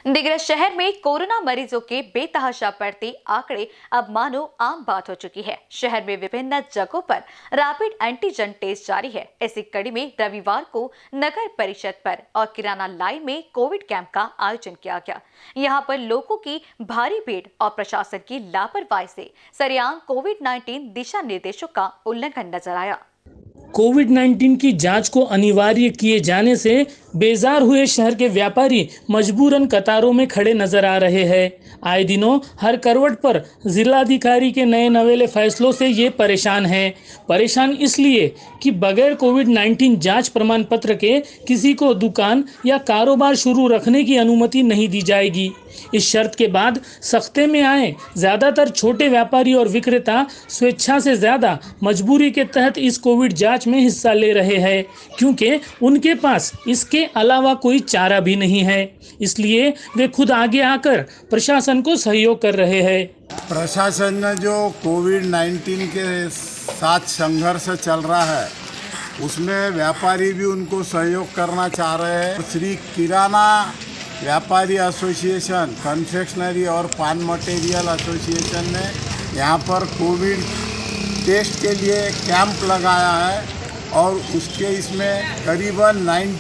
दिग्रस शहर में कोरोना मरीजों के बेतहाशा बढ़ते आंकड़े अब मानो आम बात हो चुकी है। शहर में विभिन्न जगहों पर रैपिड एंटीजन टेस्ट जारी है। इसी कड़ी में रविवार को नगर परिषद पर और किराना लाइन में कोविड कैंप का आयोजन किया गया। यहां पर लोगों की भारी भीड़ और प्रशासन की लापरवाही से सरेआम कोविड-19 दिशा निर्देशों का उल्लंघन नजर आया। कोविड-19 की जांच को अनिवार्य किए जाने से बेजार हुए शहर के व्यापारी मजबूरन कतारों में खड़े नजर आ रहे हैं। आए दिनों हर करवट पर जिलाधिकारी के नए नवेले फैसलों से ये परेशान हैं। परेशान इसलिए कि बगैर कोविड-19 जांच प्रमाण पत्र के किसी को दुकान या कारोबार शुरू रखने की अनुमति नहीं दी जाएगी। इस शर्त के बाद सख्ते में आए ज्यादातर छोटे व्यापारी और विक्रेता स्वेच्छा से ज्यादा मजबूरी के तहत इस कोविड जांच में हिस्सा ले रहे हैं, क्योंकि उनके पास इसके अलावा कोई चारा भी नहीं है। इसलिए वे खुद आगे आकर प्रशासन को सहयोग कर रहे हैं। प्रशासन ने जो कोविड-19 के साथ संघर्ष चल रहा है उसमें व्यापारी भी उनको सहयोग करना चाह रहे हैं। श्री किराना व्यापारी एसोसिएशन, कन्फेक्शनरी और पान मटेरियल एसोसिएशन ने यहाँ पर कोविड टेस्ट के लिए कैंप लगाया है और उसके इसमें करीबन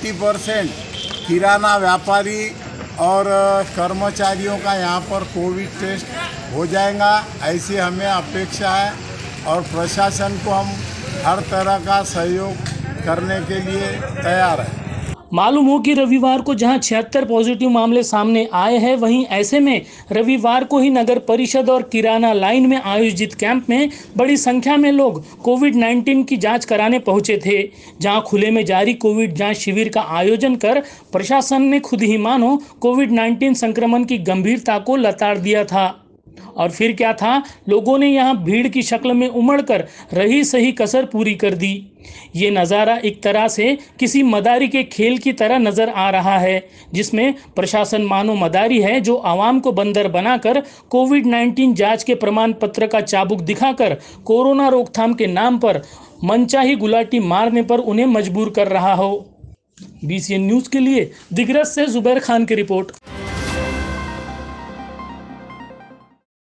90% किराना व्यापारी और कर्मचारियों का यहाँ पर कोविड टेस्ट हो जाएगा, ऐसी हमें अपेक्षा है। और प्रशासन को हम हर तरह का सहयोग करने के लिए तैयार है। मालूम हो कि रविवार को जहां 76 पॉजिटिव मामले सामने आए हैं, वहीं ऐसे में रविवार को ही नगर परिषद और किराना लाइन में आयोजित कैंप में बड़ी संख्या में लोग कोविड-19 की जांच कराने पहुंचे थे। जहां खुले में जारी कोविड जांच शिविर का आयोजन कर प्रशासन ने खुद ही मानो कोविड-19 संक्रमण की गंभीरता को लताड़ दिया था। और फिर क्या था, लोगों ने यहां भीड़ की शक्ल में उमड़कर रही सही कसर पूरी कर दी। ये नज़ारा एक तरह से किसी मदारी के खेल की तरह नजर आ रहा है, जिसमें प्रशासन मानो मदारी है जो आवाम को बंदर बनाकर कोविड-19 जांच के प्रमाण पत्र का चाबुक दिखाकर कोरोना रोकथाम के नाम पर मनचाही गुलाटी मारने पर उन्हें मजबूर कर रहा हो। BCN न्यूज़ के लिए दिग्रस से जुबैर खान की रिपोर्ट।